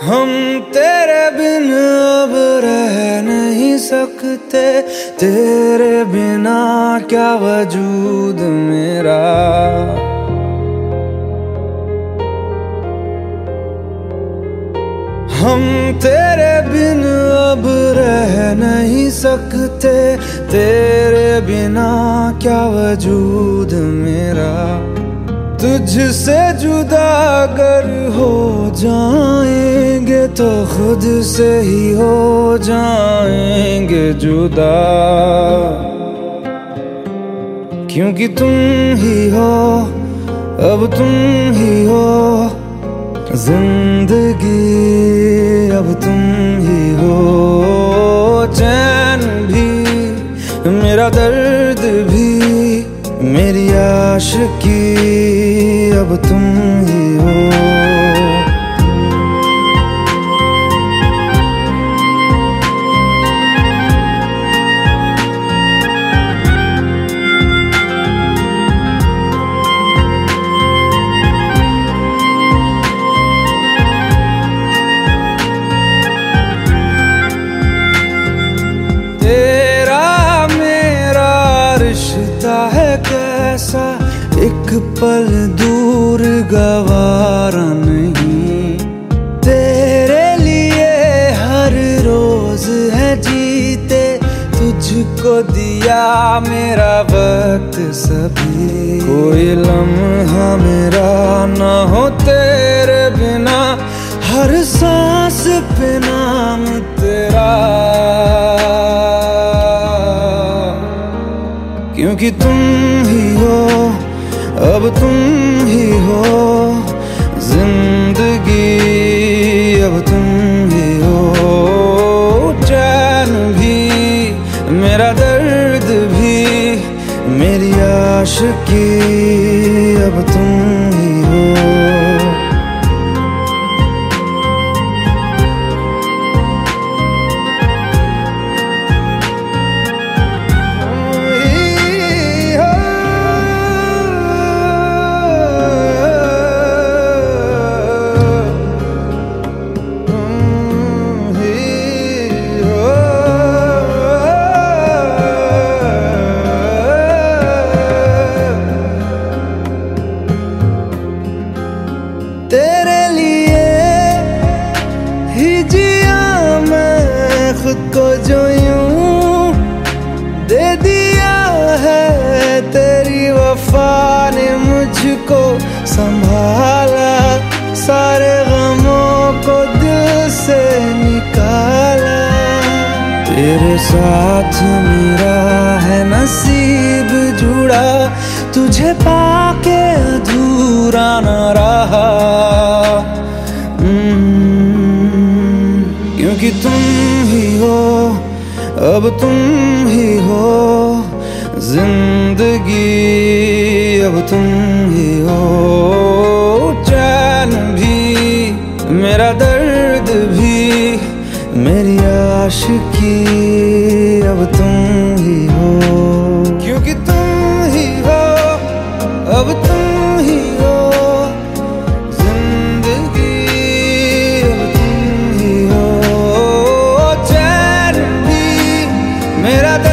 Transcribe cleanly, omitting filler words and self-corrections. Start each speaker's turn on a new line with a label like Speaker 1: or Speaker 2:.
Speaker 1: हम तेरे बिन अब रह नहीं सकते, तेरे बिना क्या वजूद मेरा। हम तेरे बिन अब रह नहीं सकते, तेरे बिना क्या वजूद मेरा। तुझसे जुदा अगर हो जाएंगे तो खुद से ही हो जाएंगे जुदा, क्योंकि तुम ही हो, अब तुम ही हो जिंदगी, अब तुम ही हो। चैन भी मेरा दर्द भी मेरी आशिकी, अब तुम ही हो। तेरा मेरा रिश्ता है कैसा, एक पल दूर गवारा नहीं। तेरे लिए हर रोज है जीते, तुझको दिया मेरा वक्त सभी। कोई लम्हा मेरा ना हो तेरे बिना, हर सांस पे नाम तेरा, क्योंकि तुम ही हो, अब तुम ही हो जिंदगी, अब तुम ही हो। चैन भी मेरा दर्द भी मेरी आशिकी, अब तुम ही हो। तेरे लिए ही जिया मैं खुद को, जो यूं दे दिया है तेरी वफा ने मुझको संभाला। सारे गमों को दिल से निकाला, तेरे साथ मेरा है नसीब जुड़ा, तुझे पाके अधूरा न रहा। क्योंकि तुम ही हो, अब तुम ही हो जिंदगी, अब तुम ही हो। चैन भी मेरा दर्द भी मेरी आशिकी, अब तुम ही हो। क्योंकि तुम ही हो, अब तुम ही हो जिंदगी, अब तुम ही हो। चैन भी मेरा